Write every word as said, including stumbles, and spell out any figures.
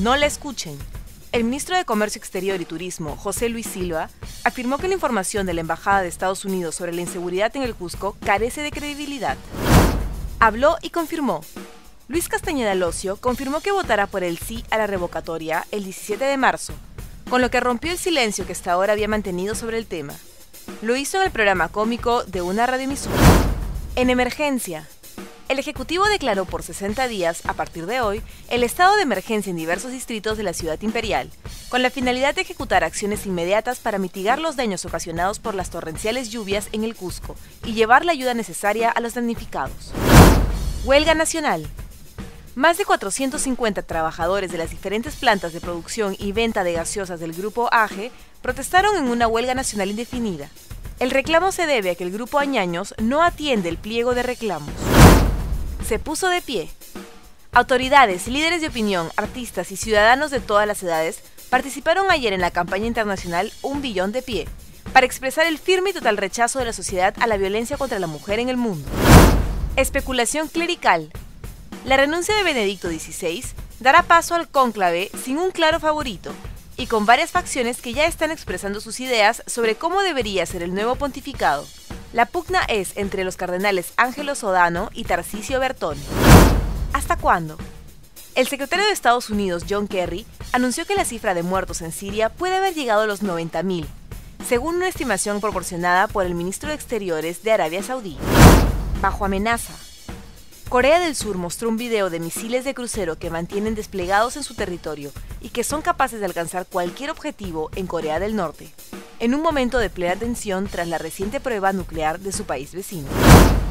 no la escuchen. El ministro de Comercio Exterior y Turismo, José Luis Silva, afirmó que la información de la Embajada de Estados Unidos sobre la inseguridad en el Cusco carece de credibilidad. Habló y confirmó. Luis Castañeda Locio confirmó que votará por el sí a la revocatoria el diecisiete de marzo, con lo que rompió el silencio que hasta ahora había mantenido sobre el tema. Lo hizo en el programa cómico de una radioemisora. En emergencia. El Ejecutivo declaró por sesenta días, a partir de hoy, el estado de emergencia en diversos distritos de la Ciudad Imperial, con la finalidad de ejecutar acciones inmediatas para mitigar los daños ocasionados por las torrenciales lluvias en el Cusco y llevar la ayuda necesaria a los damnificados. Huelga nacional. Más de cuatrocientos cincuenta trabajadores de las diferentes plantas de producción y venta de gaseosas del Grupo A G E protestaron en una huelga nacional indefinida. El reclamo se debe a que el Grupo Añaños no atiende el pliego de reclamos. Se puso de pie. Autoridades, líderes de opinión, artistas y ciudadanos de todas las edades participaron ayer en la campaña internacional Un Billón de Pie, para expresar el firme y total rechazo de la sociedad a la violencia contra la mujer en el mundo. Especulación clerical. La renuncia de Benedicto dieciséis dará paso al cónclave sin un claro favorito y con varias facciones que ya están expresando sus ideas sobre cómo debería ser el nuevo pontificado. La pugna es entre los cardenales Ángelo Sodano y Tarcisio Bertone. ¿Hasta cuándo? El secretario de Estados Unidos, John Kerry, anunció que la cifra de muertos en Siria puede haber llegado a los noventa mil, según una estimación proporcionada por el ministro de Exteriores de Arabia Saudí. Bajo amenaza. Corea del Sur mostró un video de misiles de crucero que mantienen desplegados en su territorio y que son capaces de alcanzar cualquier objetivo en Corea del Norte, en un momento de plena tensión tras la reciente prueba nuclear de su país vecino.